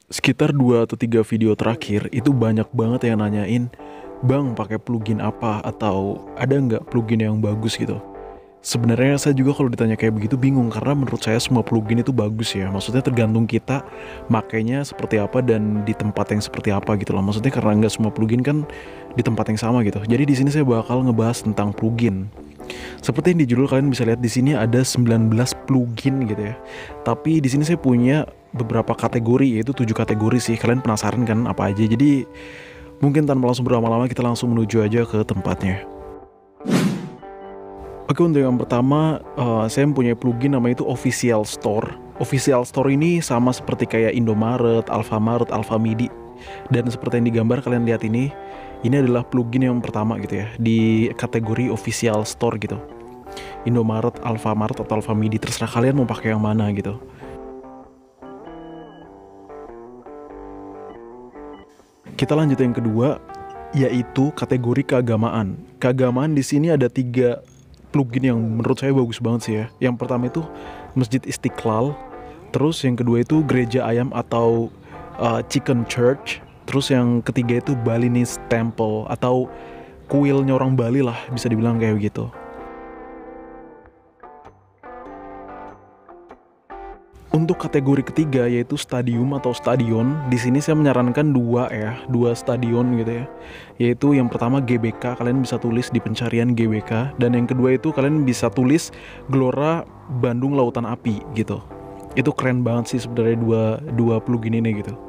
Sekitar 2 atau 3 video terakhir itu banyak banget yang nanyain, "Bang, pakai plugin apa?" atau "Ada nggak plugin yang bagus?" gitu. Sebenarnya saya juga kalau ditanya kayak begitu bingung karena menurut saya semua plugin itu bagus ya. Maksudnya tergantung kita makainya seperti apa dan di tempat yang seperti apa gitu loh. Maksudnya karena nggak semua plugin kan di tempat yang sama gitu. Jadi di sini saya bakal ngebahas tentang plugin. Seperti yang di judul kalian bisa lihat di sini ada 19 plugin gitu ya. Tapi di sini saya punya beberapa kategori, yaitu 7 kategori sih. Kalian penasaran kan apa aja? Jadi mungkin tanpa langsung berlama-lama kita langsung menuju aja ke tempatnya. Oke, untuk yang pertama saya mempunyai plugin namanya itu Official Store. Official Store ini sama seperti kayak Indomaret, Alfamart, Alfamidi. Dan seperti yang digambar kalian lihat ini adalah plugin yang pertama gitu ya di kategori Official Store gitu. Indomaret, Alfamart atau Alfamidi, terserah kalian mau pakai yang mana gitu. Kita lanjut yang kedua, yaitu kategori keagamaan. Keagamaan di sini ada 3 plugin yang menurut saya bagus banget sih ya. Yang pertama itu Masjid Istiqlal, terus yang kedua itu Gereja Ayam atau Chicken Church, terus yang ketiga itu Balinese Temple atau kuilnya orang Bali lah, bisa dibilang kayak gitu. Untuk kategori ketiga yaitu stadium atau stadion, di sini saya menyarankan dua stadion gitu ya. Yaitu yang pertama GBK, kalian bisa tulis di pencarian GBK, dan yang kedua itu kalian bisa tulis Gelora Bandung Lautan Api gitu. Itu keren banget sih sebenarnya dua plugin ini gitu.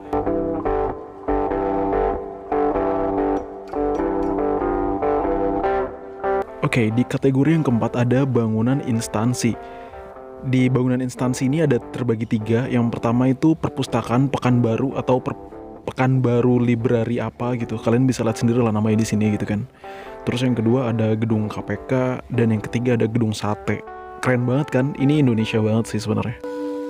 Oke, di kategori yang keempat ada bangunan instansi. Di bangunan instansi ini ada terbagi 3. Yang pertama itu perpustakaan Pekanbaru atau Pekanbaru Library apa gitu. Kalian bisa lihat sendiri lah namanya di sini gitu kan. Terus yang kedua ada gedung KPK, dan yang ketiga ada gedung sate. Keren banget kan? Ini Indonesia banget sih sebenarnya.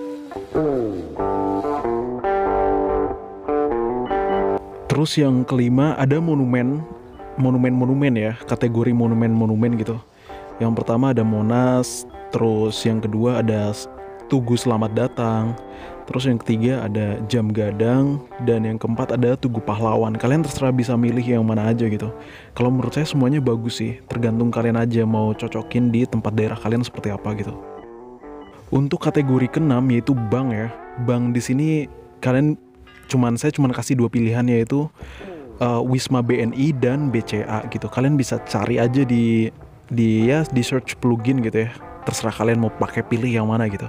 Terus yang kelima ada monumen ya, kategori monumen gitu. Yang pertama ada Monas, terus yang kedua ada Tugu Selamat Datang, terus yang ketiga ada Jam Gadang, dan yang keempat ada Tugu Pahlawan. Kalian terserah bisa milih yang mana aja gitu. Kalau menurut saya semuanya bagus sih, tergantung kalian aja mau cocokin di tempat daerah kalian seperti apa gitu. Untuk kategori keenam yaitu bank ya. Bank di sini saya cuman kasih 2 pilihan, yaitu Wisma BNI dan BCA gitu. Kalian bisa cari aja di search plugin gitu ya. Terserah kalian mau pakai pilih yang mana gitu.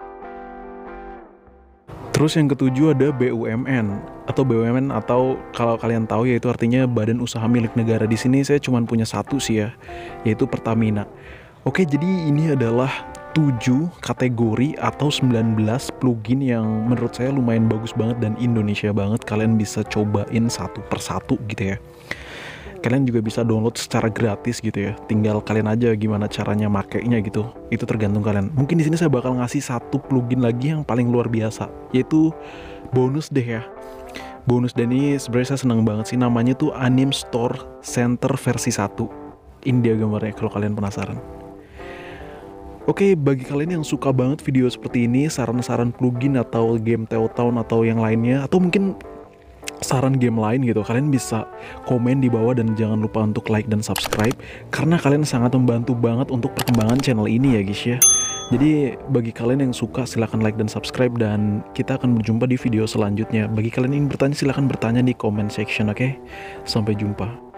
Terus yang ketujuh ada BUMN atau kalau kalian tahu yaitu artinya Badan Usaha Milik Negara. Di sini saya cuma punya satu sih ya, yaitu Pertamina. Oke, jadi ini adalah 7 kategori atau 19 plugin yang menurut saya lumayan bagus banget dan Indonesia banget. Kalian bisa cobain satu persatu gitu ya. Kalian juga bisa download secara gratis gitu ya. Tinggal kalian aja gimana caranya makainya gitu. Itu tergantung kalian. Mungkin di sini saya bakal ngasih satu plugin lagi yang paling luar biasa, yaitu bonus deh ya. Bonus deh ini sebenarnya saya senang banget sih. Namanya tuh Anim Store Center versi 1. Ini dia gambarnya kalau kalian penasaran. Oke, bagi kalian yang suka banget video seperti ini, saran-saran plugin atau game Teotown atau yang lainnya, atau mungkin saran game lain gitu, kalian bisa komen di bawah dan jangan lupa untuk like dan subscribe karena kalian sangat membantu banget untuk perkembangan channel ini ya guys ya. Jadi bagi kalian yang suka silahkan like dan subscribe, dan kita akan berjumpa di video selanjutnya. Bagi kalian yang ingin bertanya silahkan bertanya di comment section, oke? Sampai jumpa.